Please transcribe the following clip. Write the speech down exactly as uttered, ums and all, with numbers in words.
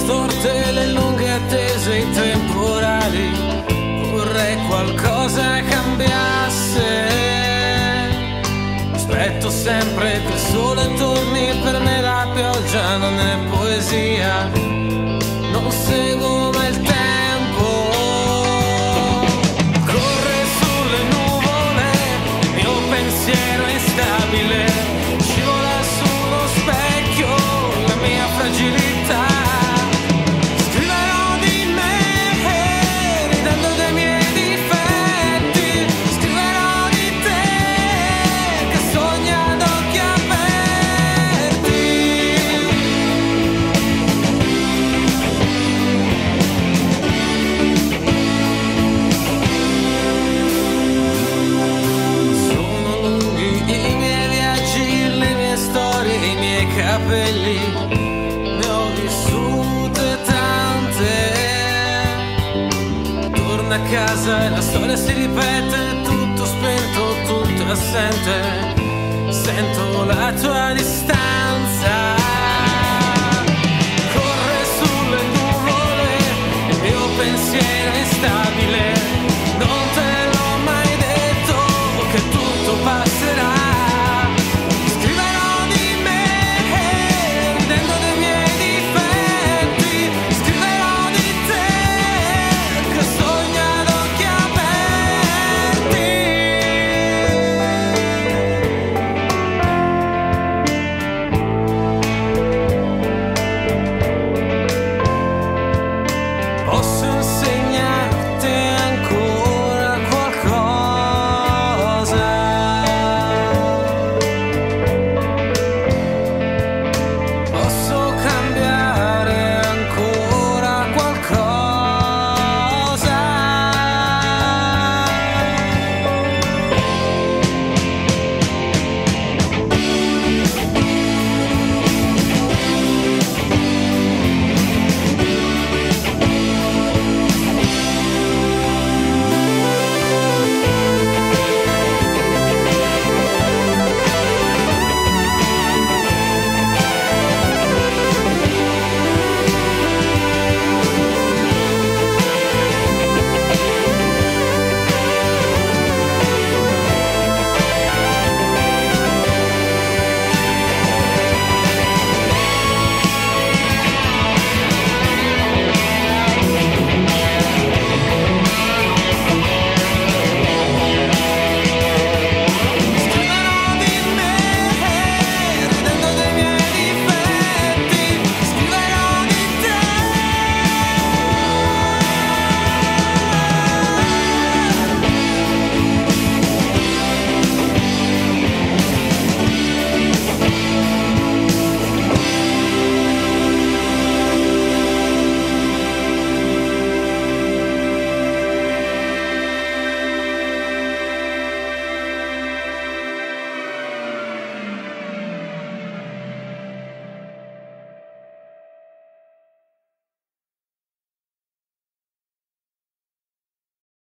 storte, le lunghe attese, i temporali. Vorrei qualcosa cambiasse. Aspetto sempre che il sole torni, per me la pioggia non è poesia. Non seguo mai il tempo. Corre sulle nuvole, il mio pensiero è instabile. Scivola su uno specchio la mia fragilità. Scriverò di me, ridendo dei miei difetti. Scriverò di te, che sogna ad occhi aperti. Sono lunghi i miei viaggi, le mie storie, i miei capelli. Ne ho vissute tante. Torno a casa e la storia si ripete, tutto spento, tutto assente. Sento la tua distanza. Corre sulle nuvole, il mio pensiero è instabile.